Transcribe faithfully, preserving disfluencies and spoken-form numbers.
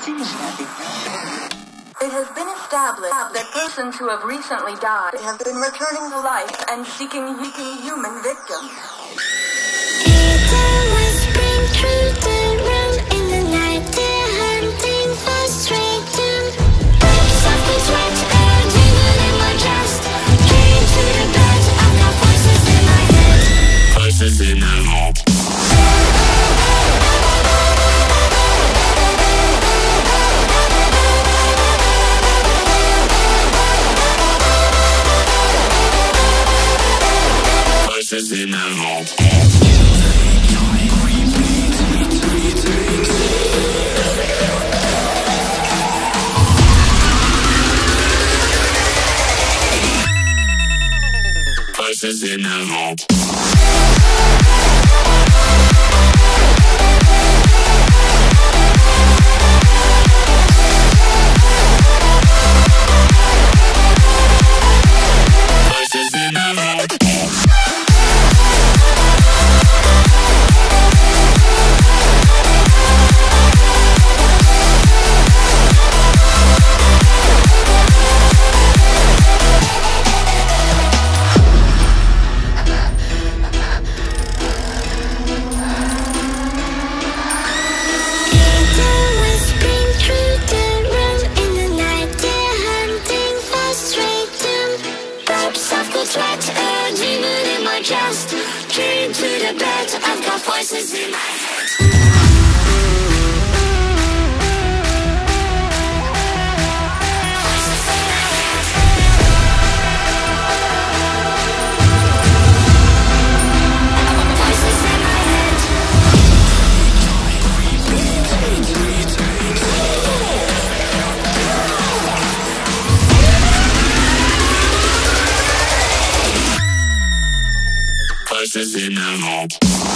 It has been established that persons who have recently died have been returning to life and seeking, seeking human victims. It always bring through the room in the night. They're hunting for straight doom. Pipes of the sweat, air demon in my chest. Came to the bed, I've got voices in my head. Voices in my head. Voices in my head. Voices in my head. Voices in my head. Just came to the bed, I've got voices in my head. Voices in my head. Voices in my head. Voices in my head.